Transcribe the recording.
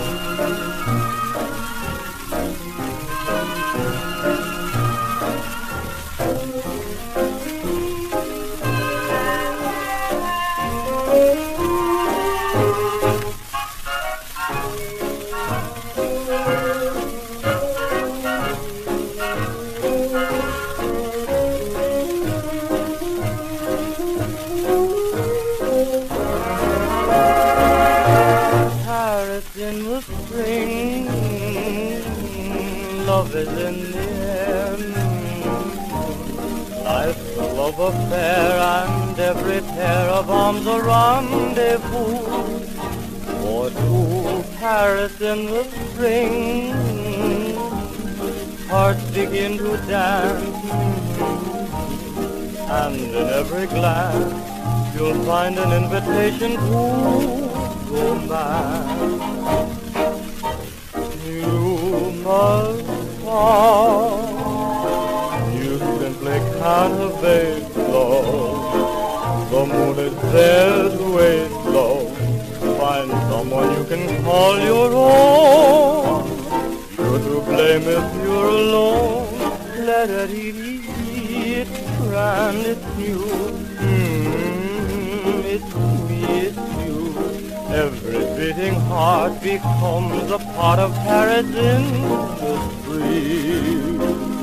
In the spring, love is in the air. Life's a love affair, and every pair of arms a rendezvous. For to Paris in the spring, hearts begin to dance, and in every glance you'll find an invitation to romance. You must fall. You simply can't evade love. The moon is there to wait low. Find someone you can call your own. You're to blame if you're alone. Let it eat, it's grand, it's new. It's me, it's you. Every beating heart becomes a part of Paris industry.